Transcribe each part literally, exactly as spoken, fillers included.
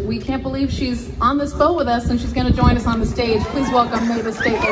we can't believe she's on this boat with us and she's going to join us on the stage. Please welcome Mavis Staples.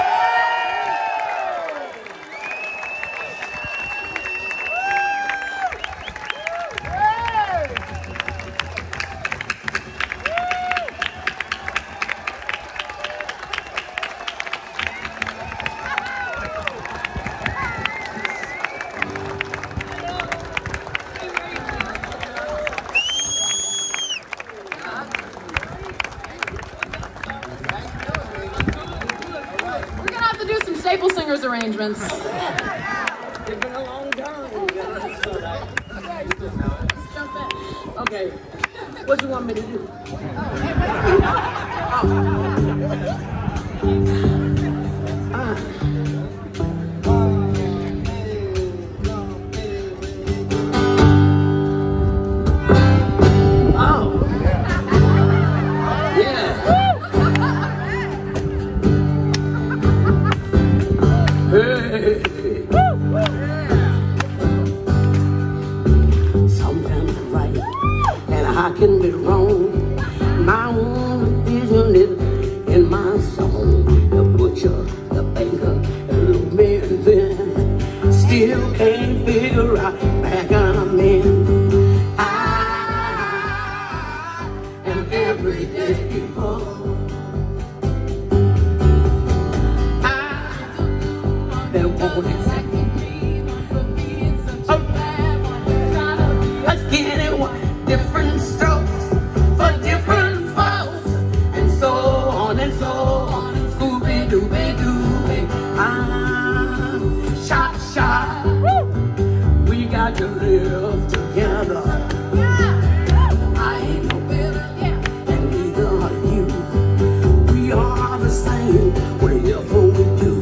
Staple Singers arrangements. It's been a long time. Okay, what do you want me to do? Sometimes I'm right and I can be wrong. My own vision is in my song. The butcher, the baker, the little man then still can't figure out back I'm in. I am everyday people. That won't exactly mean for being such a bad one. Let's get it one. Different strokes for different folks, and so on and so on. Scooby Dooby Dooby, ah, shot shot. We got to live together. I ain't no better, and neither are you. We are the same, whatever we do.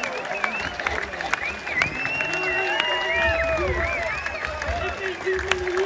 People.